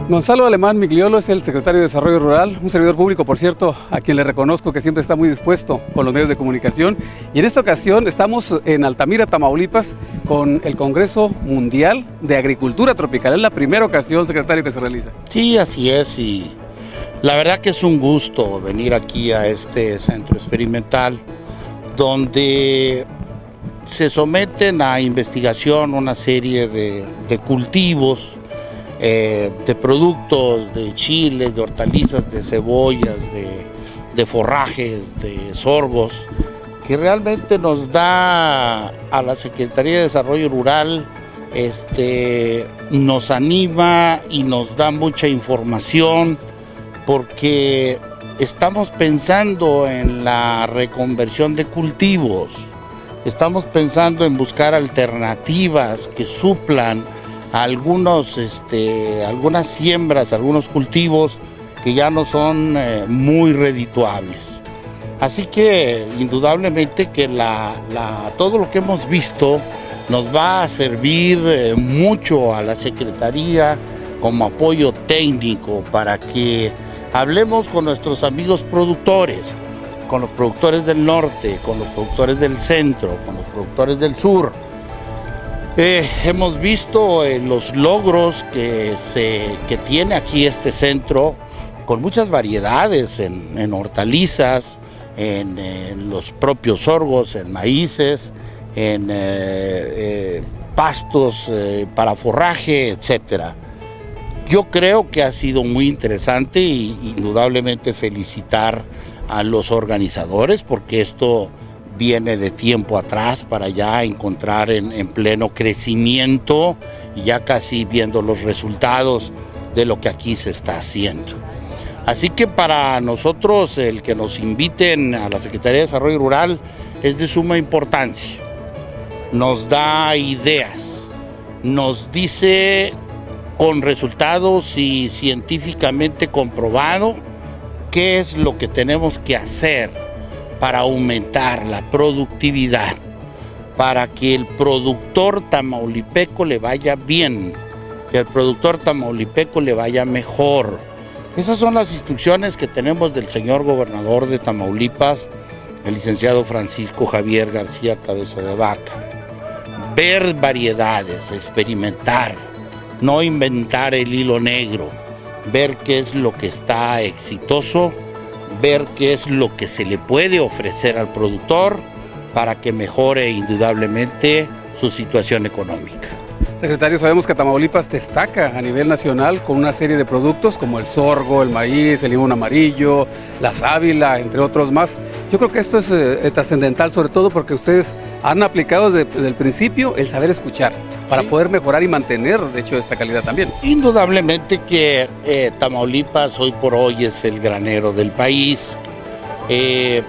Gonzalo Alemán Migliolo es el secretario de Desarrollo Rural, un servidor público, por cierto, a quien le reconozco que siempre está muy dispuesto con los medios de comunicación. Y en esta ocasión estamos en Altamira, Tamaulipas, con el Congreso Mundial de Agricultura Tropical. Es la primera ocasión, secretario, que se realiza. Sí, así es, y la verdad que es un gusto venir aquí a este centro experimental, donde se someten a investigación una serie de cultivos, de productos, de chiles, de hortalizas, de cebollas, de forrajes, de sorgos, que realmente nos da a la Secretaría de Desarrollo Rural, nos anima y nos da mucha información, porque estamos pensando en la reconversión de cultivos, estamos pensando en buscar alternativas que suplan algunas siembras, algunos cultivos que ya no son muy redituables. Así que indudablemente que todo lo que hemos visto nos va a servir mucho a la Secretaría como apoyo técnico para que hablemos con nuestros amigos productores, con los productores del norte, con los productores del centro, con los productores del sur. Hemos visto los logros que tiene aquí este centro, con muchas variedades en hortalizas, en los propios sorgos, en maíces, en pastos para forraje, etc. Yo creo que ha sido muy interesante y indudablemente felicitar a los organizadores, porque esto viene de tiempo atrás para ya encontrar en pleno crecimiento y ya casi viendo los resultados de lo que aquí se está haciendo. Así que para nosotros el que nos inviten a la Secretaría de Desarrollo Rural es de suma importancia. Nos da ideas, nos dice con resultados y científicamente comprobado qué es lo que tenemos que hacer para aumentar la productividad, para que el productor tamaulipeco le vaya bien, que el productor tamaulipeco le vaya mejor. Esas son las instrucciones que tenemos del señor gobernador de Tamaulipas, el licenciado Francisco Javier García Cabeza de Vaca. Ver variedades, experimentar, no inventar el hilo negro, ver qué es lo que está exitoso, ver qué es lo que se le puede ofrecer al productor para que mejore indudablemente su situación económica. Secretario, sabemos que Tamaulipas destaca a nivel nacional con una serie de productos como el sorgo, el maíz, el limón amarillo, la sábila, entre otros más. Yo creo que esto es trascendental, sobre todo porque ustedes han aplicado desde el principio el saber escuchar para poder mejorar y mantener, de hecho, esta calidad también. Indudablemente que Tamaulipas hoy por hoy es el granero del país. En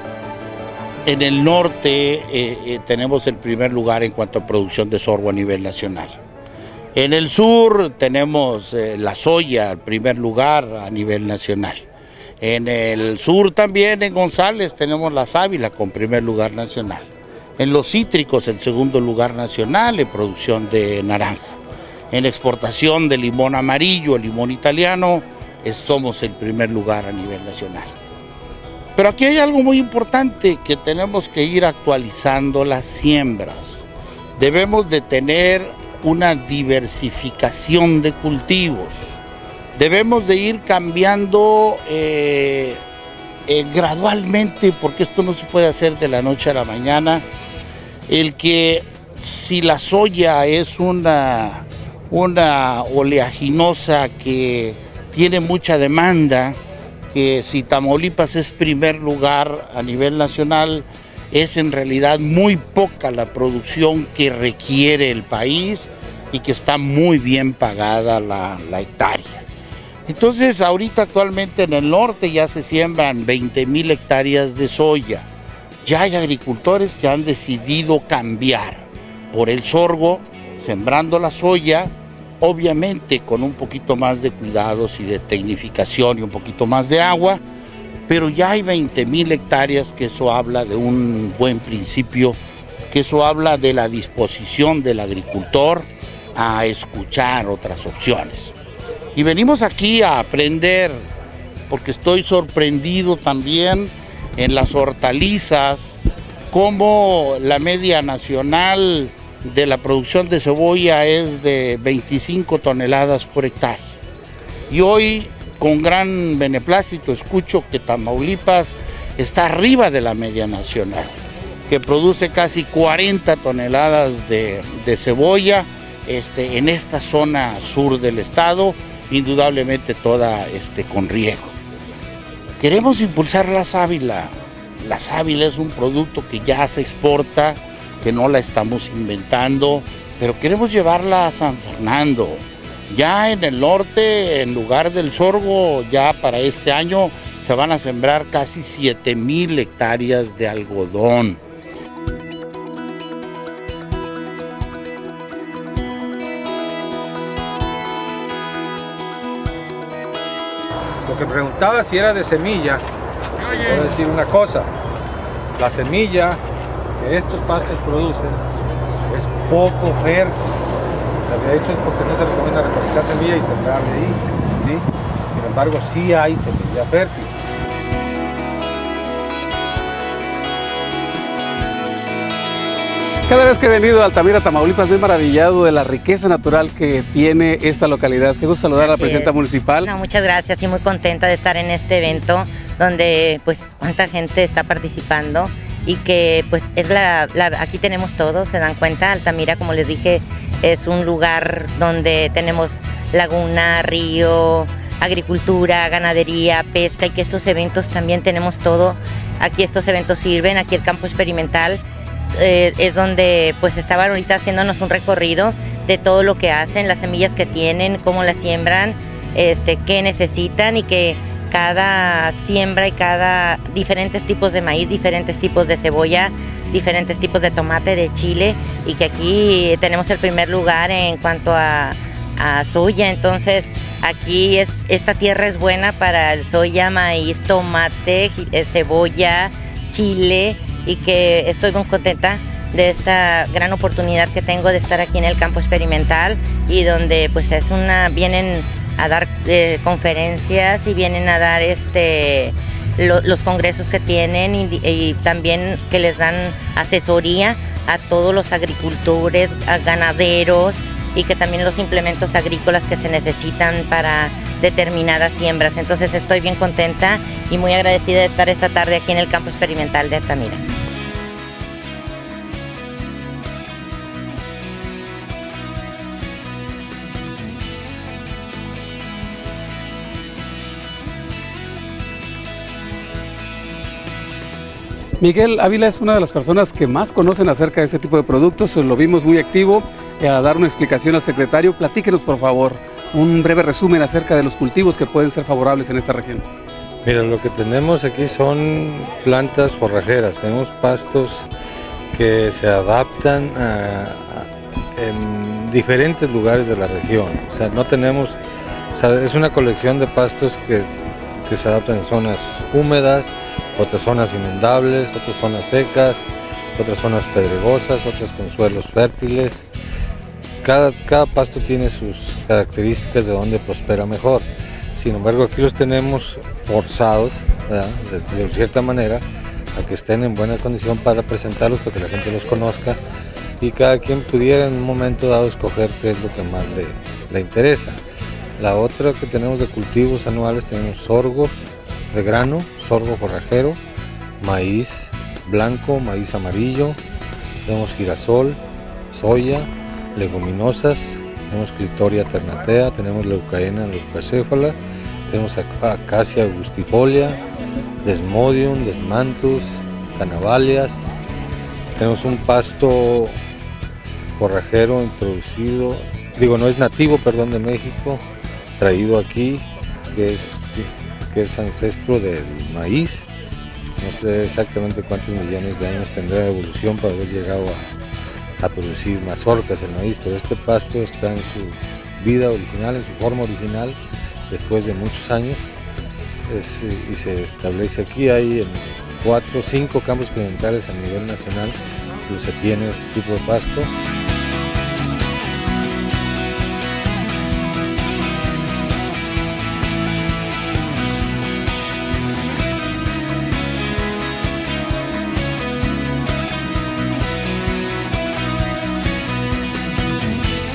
el norte tenemos el primer lugar en cuanto a producción de sorgo a nivel nacional. En el sur tenemos la soya, el primer lugar a nivel nacional. En el sur también, en González, tenemos la sábila con primer lugar nacional. En los cítricos, el segundo lugar nacional en producción de naranja. En exportación de limón amarillo, el limón italiano, somos el primer lugar a nivel nacional. Pero aquí hay algo muy importante, que tenemos que ir actualizando las siembras. Debemos de tener una diversificación de cultivos. Debemos de ir cambiando gradualmente, porque esto no se puede hacer de la noche a la mañana. El que si la soya es una oleaginosa que tiene mucha demanda, que si Tamaulipas es primer lugar a nivel nacional, es en realidad muy poca la producción que requiere el país y que está muy bien pagada la hectárea. Entonces ahorita actualmente en el norte ya se siembran 20,000 hectáreas de soya. Ya hay agricultores que han decidido cambiar por el sorgo, sembrando la soya, obviamente con un poquito más de cuidados y de tecnificación y un poquito más de agua, pero ya hay 20,000 hectáreas, que eso habla de un buen principio, que eso habla de la disposición del agricultor a escuchar otras opciones. Y venimos aquí a aprender, porque estoy sorprendido también en las hortalizas, como la media nacional de la producción de cebolla es de 25 toneladas por hectárea. Y hoy, con gran beneplácito, escucho que Tamaulipas está arriba de la media nacional, que produce casi 40 toneladas de cebolla en esta zona sur del estado, indudablemente toda con riego. Queremos impulsar la sábila. La sábila es un producto que ya se exporta, que no la estamos inventando, pero queremos llevarla a San Fernando. Ya en el norte, en lugar del sorgo, ya para este año se van a sembrar casi 7,000 hectáreas de algodón. Lo que preguntaba si era de semilla, voy a decir una cosa, la semilla que estos pastos producen es poco fértil. De hecho es porque no se recomienda recolectar semilla y sembrar de ahí, ¿sí? Sin embargo sí hay semilla fértil. Cada vez que he venido a Altamira, Tamaulipas, me he maravillado de la riqueza natural que tiene esta localidad. Qué gusto saludar a la presidenta municipal. No, muchas gracias y muy contenta de estar en este evento donde pues cuánta gente está participando y que pues es aquí tenemos todo, se dan cuenta. Altamira, como les dije, es un lugar donde tenemos laguna, río, agricultura, ganadería, pesca, y que estos eventos también tenemos todo. Aquí estos eventos sirven, aquí el campo experimental es donde pues estaban ahorita haciéndonos un recorrido de todo lo que hacen, las semillas que tienen, cómo las siembran, qué necesitan, y que cada siembra y cada diferentes tipos de maíz, diferentes tipos de cebolla, diferentes tipos de tomate, de chile, y que aquí tenemos el primer lugar en cuanto a soya. Entonces aquí esta tierra es buena para el soya, maíz, tomate, cebolla, chile, y que estoy muy contenta de esta gran oportunidad que tengo de estar aquí en el campo experimental, y donde pues vienen a dar conferencias y vienen a dar los congresos que tienen, y también que les dan asesoría a todos los agricultores, a ganaderos, y que también los implementos agrícolas que se necesitan para determinadas siembras. Entonces estoy bien contenta y muy agradecida de estar esta tarde aquí en el campo experimental de Altamira. Miguel Ávila es una de las personas que más conocen acerca de este tipo de productos, lo vimos muy activo a dar una explicación al secretario. Platíquenos, por favor, un breve resumen acerca de los cultivos que pueden ser favorables en esta región. Mira, lo que tenemos aquí son plantas forrajeras, tenemos pastos que se adaptan en diferentes lugares de la región. O sea, no tenemos, es una colección de pastos que se adaptan en zonas húmedas, otras zonas inundables, otras zonas secas, otras zonas pedregosas, otras con suelos fértiles. Cada pasto tiene sus características de donde prospera mejor. Sin embargo, aquí los tenemos forzados, de cierta manera, a que estén en buena condición para presentarlos, para que la gente los conozca y cada quien pudiera en un momento dado escoger qué es lo que más le interesa. La otra que tenemos de cultivos anuales, tenemos sorgo de grano, sorgo forrajero, maíz blanco, maíz amarillo, tenemos girasol, soya, leguminosas, tenemos clitoria ternatea, tenemos leucaena leucocéfala, tenemos acacia augustifolia, desmodium, desmanthus, canavalias, tenemos un pasto forrajero introducido, no es nativo, perdón, de México, traído aquí, que es ancestro del maíz. No sé exactamente cuántos millones de años tendrá de evolución para haber llegado a producir mazorcas el maíz, pero este pasto está en su vida original, en su forma original, después de muchos años, y se establece aquí. Hay 4 o 5 campos experimentales a nivel nacional donde se tiene este tipo de pasto.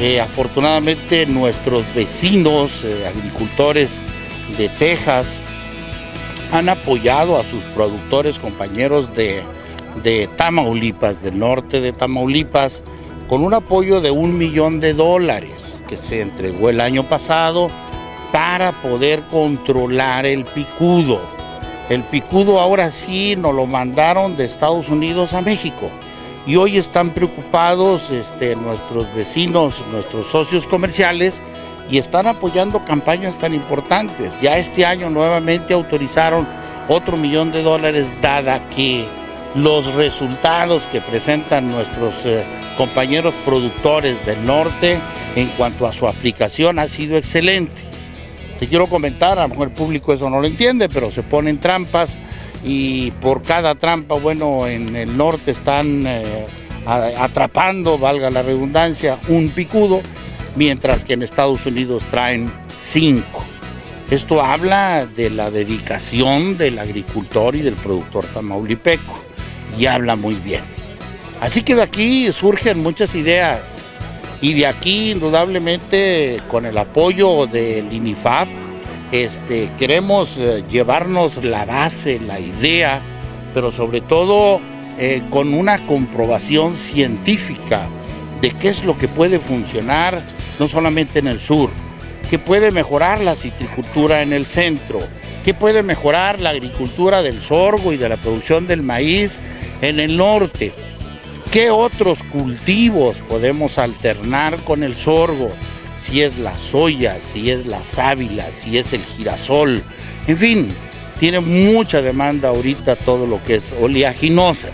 Afortunadamente nuestros vecinos agricultores de Texas han apoyado a sus productores, compañeros de Tamaulipas, del norte de Tamaulipas, con un apoyo de $1 millón que se entregó el año pasado para poder controlar el picudo. El picudo ahora sí nos lo mandaron de Estados Unidos a México y hoy están preocupados nuestros vecinos, nuestros socios comerciales, y están apoyando campañas tan importantes. Ya este año nuevamente autorizaron otro $1 millón, dada que los resultados que presentan nuestros compañeros productores del norte en cuanto a su aplicación ha sido excelente. Te quiero comentar, a lo mejor el público eso no lo entiende, pero se ponen trampas y por cada trampa, bueno, en el norte están atrapando, valga la redundancia, un picudo, mientras que en Estados Unidos traen 5. Esto habla de la dedicación del agricultor y del productor tamaulipeco, y habla muy bien. Así que de aquí surgen muchas ideas, y de aquí indudablemente con el apoyo del INIFAP queremos llevarnos la base, la idea, pero sobre todo con una comprobación científica de qué es lo que puede funcionar no solamente en el sur, qué puede mejorar la citricultura en el centro, qué puede mejorar la agricultura del sorgo y de la producción del maíz en el norte, qué otros cultivos podemos alternar con el sorgo, si es la soya, si es la sábila, si es el girasol, en fin, tiene mucha demanda ahorita todo lo que es oleaginosas.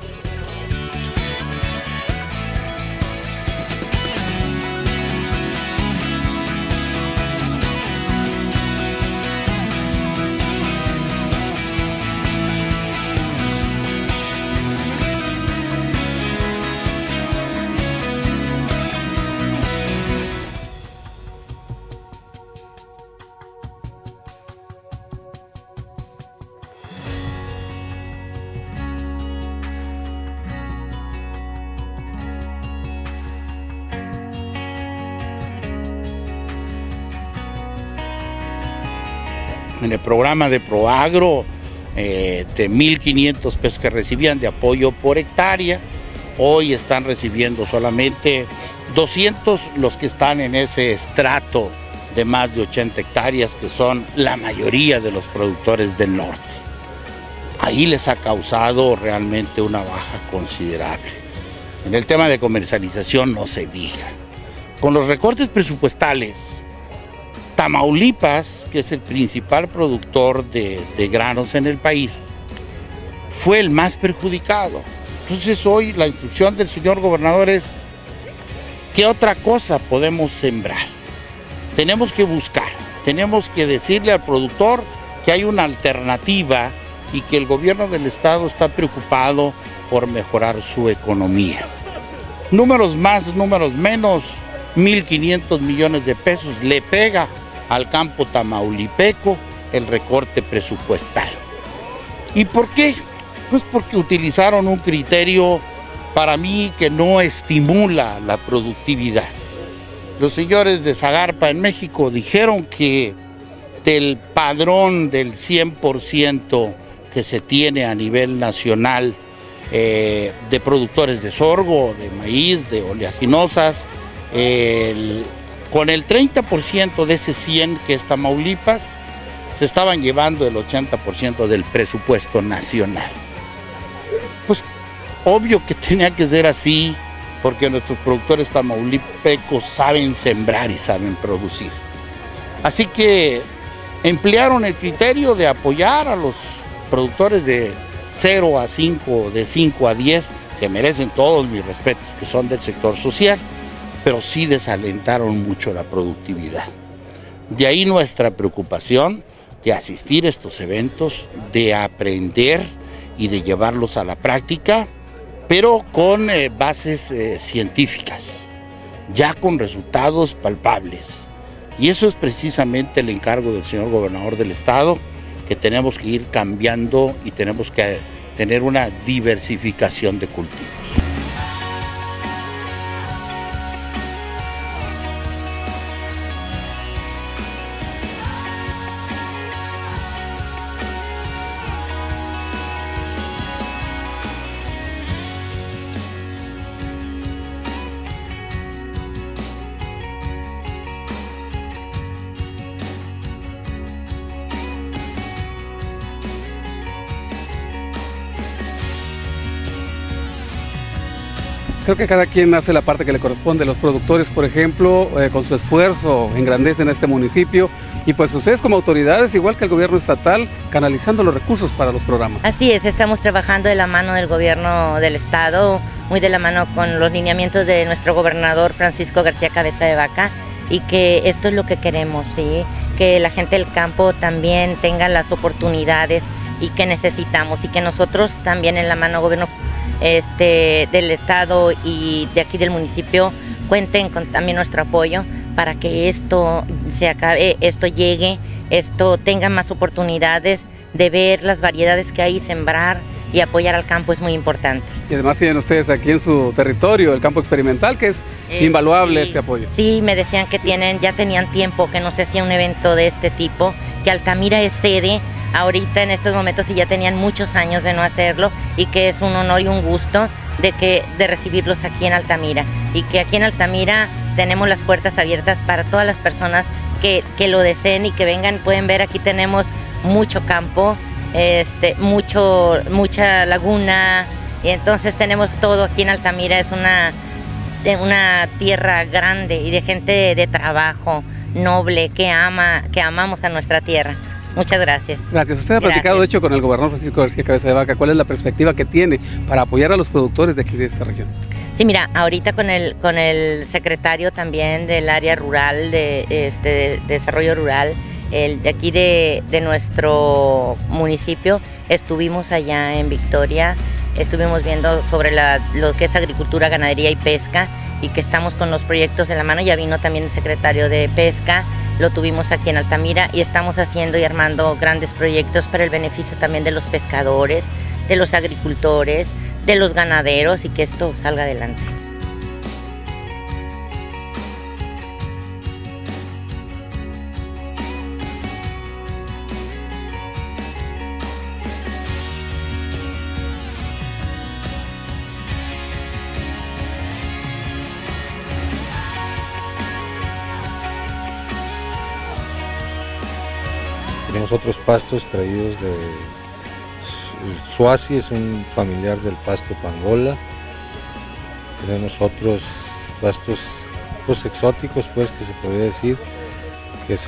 En el programa de Proagro, de 1.500 pesos que recibían de apoyo por hectárea, hoy están recibiendo solamente 200 los que están en ese estrato de más de 80 hectáreas, que son la mayoría de los productores del norte. Ahí les ha causado realmente una baja considerable. En el tema de comercialización no se diga. Con los recortes presupuestales, Tamaulipas, que es el principal productor de granos en el país, fue el más perjudicado. Entonces hoy la instrucción del señor gobernador es, ¿qué otra cosa podemos sembrar? Tenemos que buscar, tenemos que decirle al productor que hay una alternativa y que el gobierno del estado está preocupado por mejorar su economía. Números más, números menos, 1.500 millones de pesos le pega al campo tamaulipeco el recorte presupuestal. ¿Y por qué? Pues porque utilizaron un criterio para mí que no estimula la productividad. Los señores de Zagarpa en México dijeron que del padrón del 100% que se tiene a nivel nacional de productores de sorgo, de maíz, de oleaginosas, con el 30% de ese 100 que es Tamaulipas, se estaban llevando el 80% del presupuesto nacional. Pues obvio que tenía que ser así, porque nuestros productores tamaulipecos saben sembrar y saben producir. Así que emplearon el criterio de apoyar a los productores de 0 a 5, de 5 a 10, que merecen todos mis respetos, que son del sector social, pero sí desalentaron mucho la productividad. De ahí nuestra preocupación de asistir a estos eventos, de aprender y de llevarlos a la práctica, pero con bases científicas, ya con resultados palpables. Y eso es precisamente el encargo del señor gobernador del estado, que tenemos que ir cambiando y tenemos que tener una diversificación de cultivos. Creo que cada quien hace la parte que le corresponde. Los productores, por ejemplo, con su esfuerzo engrandecen este municipio y pues ustedes como autoridades, igual que el gobierno estatal, canalizando los recursos para los programas. Así es, estamos trabajando de la mano del gobierno del estado, muy de la mano con los lineamientos de nuestro gobernador Francisco García Cabeza de Vaca, y que esto es lo que queremos, ¿sí? Que la gente del campo también tenga las oportunidades y que necesitamos, y que nosotros también en la mano gobierno del estado y de aquí del municipio cuenten con también nuestro apoyo para que esto se acabe, esto llegue, esto tenga más oportunidades de ver las variedades que hay, sembrar y apoyar al campo es muy importante. Y además tienen ustedes aquí en su territorio el campo experimental, que es invaluable sí, este apoyo. Sí, me decían que ya tenían tiempo que no se hacía un evento de este tipo, que Altamira es sede ahorita en estos momentos y ya tenían muchos años de no hacerlo, y que es un honor y un gusto de recibirlos aquí en Altamira, y que aquí en Altamira tenemos las puertas abiertas para todas las personas que lo deseen y que vengan. Pueden ver, aquí tenemos mucho campo, mucha laguna, y entonces tenemos todo aquí en Altamira. Es una tierra grande y de gente de trabajo noble que amamos a nuestra tierra. Muchas gracias. Gracias. Usted ha platicado, de hecho, con el gobernador Francisco García Cabeza de Vaca. ¿Cuál es la perspectiva que tiene para apoyar a los productores de aquí de esta región? Sí, mira, ahorita con el secretario también del área rural, de desarrollo rural, de aquí de nuestro municipio, estuvimos allá en Victoria, estuvimos viendo sobre lo que es agricultura, ganadería y pesca, y que estamos con los proyectos en la mano. Ya vino también el secretario de Pesca, lo tuvimos aquí en Altamira, y estamos haciendo y armando grandes proyectos para el beneficio también de los pescadores, de los agricultores, de los ganaderos, y que esto salga adelante. Tenemos otros pastos traídos de Suazi, es un familiar del pasto pangola. Tenemos otros pastos exóticos, pues, que se podría decir, que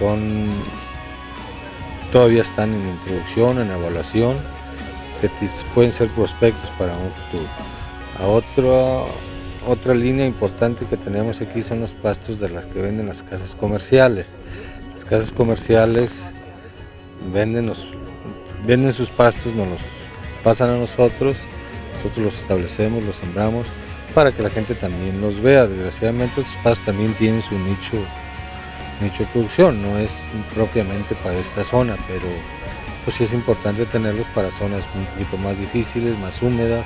todavía están en introducción, en evaluación, que pueden ser prospectos para un futuro. Otra línea importante que tenemos aquí son los pastos de las que venden las casas comerciales. Las casas comerciales venden sus pastos, nos los pasan a nosotros los establecemos, los sembramos para que la gente también los vea. Desgraciadamente estos pastos también tienen su nicho de producción, no es propiamente para esta zona, pero pues sí es importante tenerlos para zonas un poquito más difíciles, más húmedas,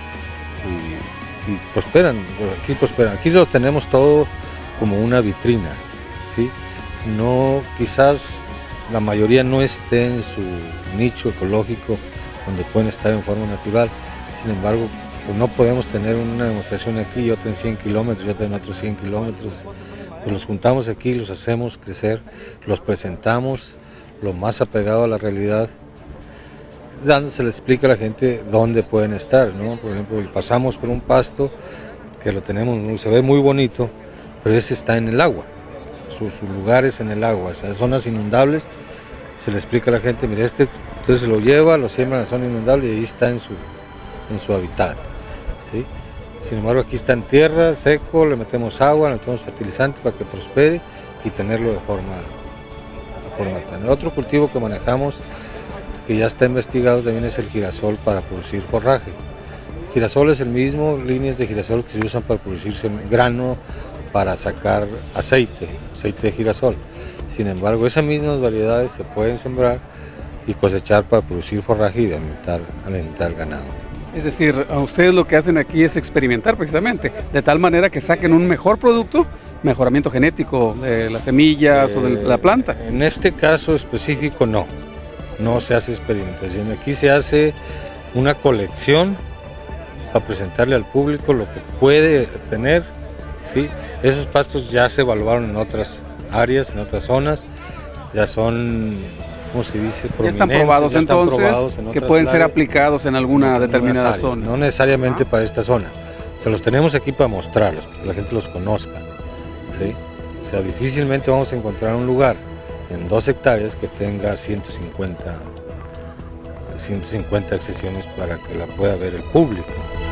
y prosperan. Aquí lo tenemos todo como una vitrina, ¿sí? No, quizás la mayoría no esté en su nicho ecológico donde pueden estar en forma natural. Sin embargo, pues no podemos tener una demostración aquí y otra en 100 kilómetros y otra en otros 100 kilómetros. Pues los juntamos aquí, los hacemos crecer, los presentamos lo más apegado a la realidad, se le explica a la gente dónde pueden estar, ¿no? Por ejemplo, pasamos por un pasto que lo tenemos, se ve muy bonito, pero ese está en el agua. Su lugar es en el agua, o sea, zonas inundables. Se le explica a la gente, mire, entonces lo lleva, lo siembra en la zona inundable y ahí está en su hábitat, ¿sí? Sin embargo, aquí está en tierra, seco, le metemos agua, le metemos fertilizante para que prospere y tenerlo de forma tal. Otro cultivo que manejamos, que ya está investigado, también es el girasol para producir forraje. El girasol es el mismo, líneas de girasol que se usan para producirse grano, para sacar aceite de girasol. Sin embargo, esas mismas variedades se pueden sembrar y cosechar para producir forraje y alimentar el ganado. Es decir, a ustedes lo que hacen aquí es experimentar precisamente, de tal manera que saquen un mejor producto, mejoramiento genético de las semillas o de la planta. En este caso específico no se hace experimentación. Aquí se hace una colección para presentarle al público lo que puede tener, ¿sí? Esos pastos ya se evaluaron en otras áreas, en otras zonas, ya son, ¿cómo se dice? Ya están probados, ya entonces, que pueden ser aplicados en alguna determinada zona. No necesariamente para esta zona, sea, los tenemos aquí para mostrarlos, para que la gente los conozca, ¿sí? O sea, difícilmente vamos a encontrar un lugar en 2 hectáreas que tenga 150 accesiones para que la pueda ver el público.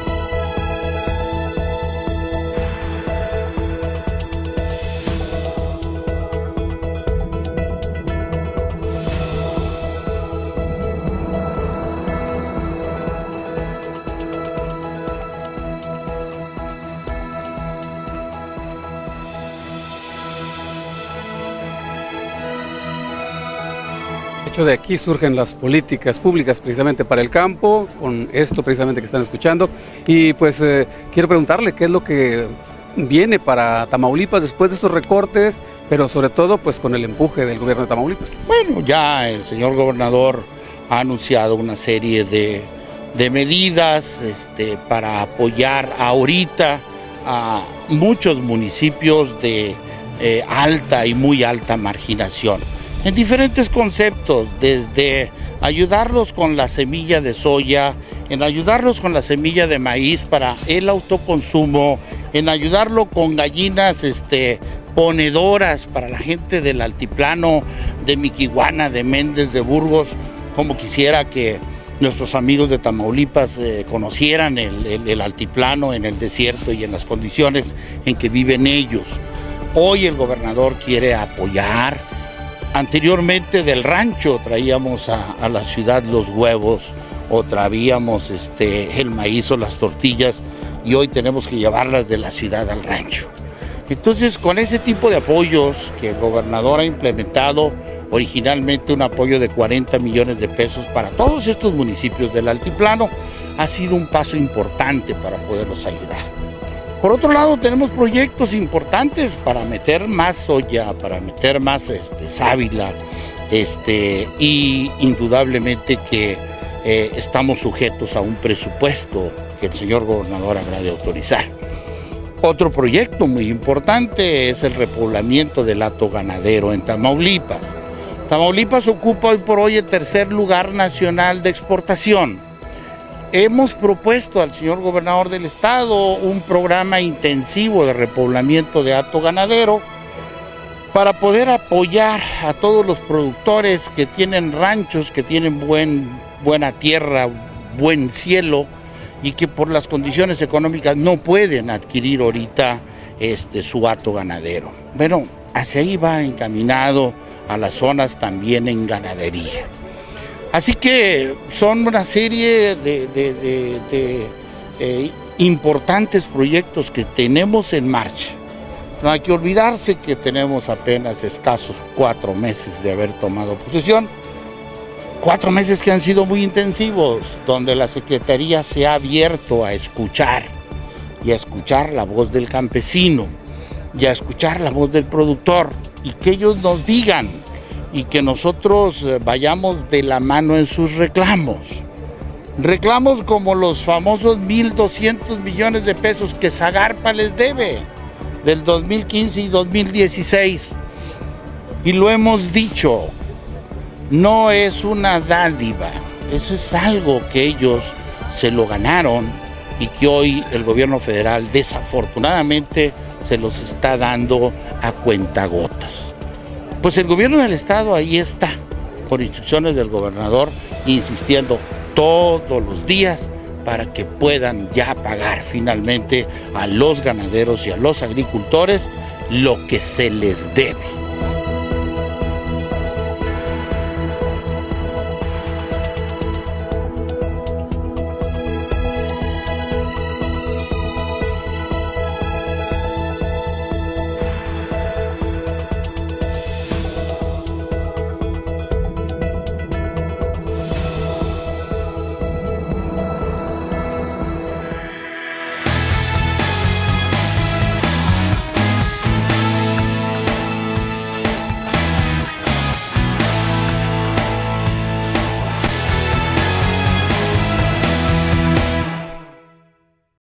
De aquí surgen las políticas públicas precisamente para el campo, con esto precisamente que están escuchando. Y pues quiero preguntarle qué es lo que viene para Tamaulipas después de estos recortes, pero sobre todo pues con el empuje del gobierno de Tamaulipas. Bueno, ya el señor gobernador ha anunciado una serie de medidas para apoyar ahorita a muchos municipios de alta y muy alta marginación, en diferentes conceptos, desde ayudarlos con la semilla de soya, en ayudarlos con la semilla de maíz para el autoconsumo, en ayudarlo con gallinas ponedoras para la gente del altiplano de Miquihuana, de Méndez, de Burgos, como quisiera que nuestros amigos de Tamaulipas conocieran el altiplano en el desierto y en las condiciones en que viven ellos. Hoy el gobernador quiere apoyar. Anteriormente del rancho traíamos a la ciudad los huevos o traíamos el maíz o las tortillas, y hoy tenemos que llevarlas de la ciudad al rancho. Entonces, con ese tipo de apoyos que el gobernador ha implementado, originalmente un apoyo de 40 millones de pesos para todos estos municipios del altiplano, ha sido un paso importante para poderlos ayudar. Por otro lado, tenemos proyectos importantes para meter más soya, para meter más sábila, y indudablemente que estamos sujetos a un presupuesto que el señor gobernador habrá de autorizar. Otro proyecto muy importante es el repoblamiento del hato ganadero en Tamaulipas. Tamaulipas ocupa hoy por hoy el 3er lugar nacional de exportación. Hemos propuesto al señor gobernador del estado un programa intensivo de repoblamiento de hato ganadero para poder apoyar a todos los productores que tienen ranchos, que tienen buena tierra, buen cielo, y que por las condiciones económicas no pueden adquirir ahorita su hato ganadero. Bueno, hacia ahí va encaminado a las zonas también en ganadería. Así que son una serie de importantes proyectos que tenemos en marcha. No hay que olvidarse que tenemos apenas escasos 4 meses de haber tomado posesión. 4 meses que han sido muy intensivos, donde la Secretaría se ha abierto a escuchar, y a escuchar la voz del campesino, y a escuchar la voz del productor, y que ellos nos digan, y que nosotros vayamos de la mano en sus reclamos. Reclamos como los famosos 1.200 millones de pesos que Zagarpa les debe del 2015 y 2016. Y lo hemos dicho, no es una dádiva, eso es algo que ellos se lo ganaron y que hoy el gobierno federal desafortunadamente se los está dando a cuentagotas. Pues el gobierno del estado ahí está, por instrucciones del gobernador, insistiendo todos los días para que puedan ya pagar finalmente a los ganaderos y a los agricultores lo que se les debe.